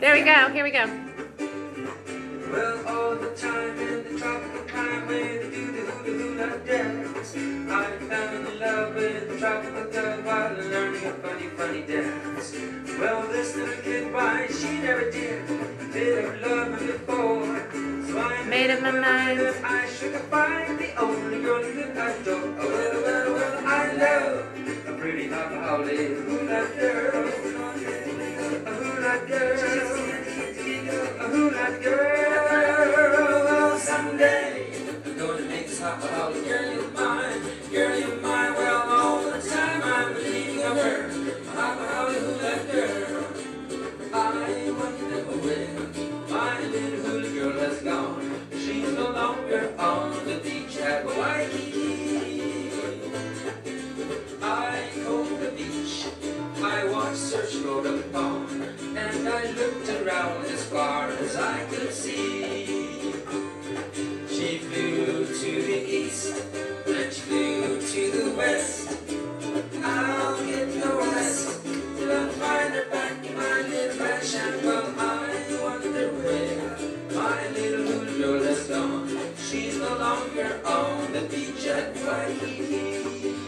There we go. Here we go. Well, all the time in the tropical climate, they do the hula dance. I fell in love with the tropical girl while learning a funny dance. Well, this little kid, why, she never did have love before. So I Made up my mind that I should find the only girl who could adore. Well, I love a pretty Haole hula girl. A hula girl. A hula girl. Well, someday I'm going to make this Haole girl you're mine. Girl, you're mine. Well, all the time I'm thinking of her. Haole hula girl. I wonder where my little hula girl has gone. She's no longer on the beach at Waikiki. I combed the beach, I watched her float up the pond, and I looked around as far as I could see. She flew to the east, and she flew to the west. I'll get no rest till I find her back in my little crash. And well, I wonder where my little hula girl has gone. She's no longer on the beach at Waikiki.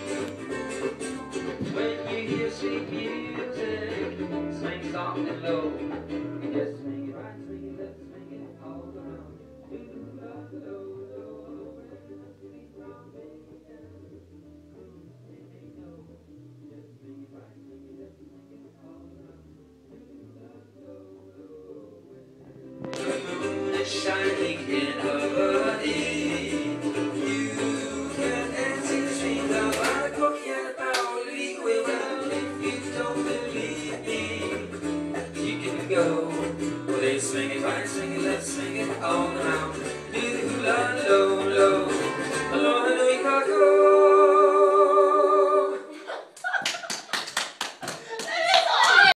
When you hear sweet music, swing soft and low, you just swing it right, swing it left, swing it all around. Hula, low, low, sweet brown baby. Shining in Hawaii, you can dance in the streets of Waikiki and Haole. Well, if you don't believe me, you can go. Well, they swing it right, swing it left, swing it all around. Do the hula low.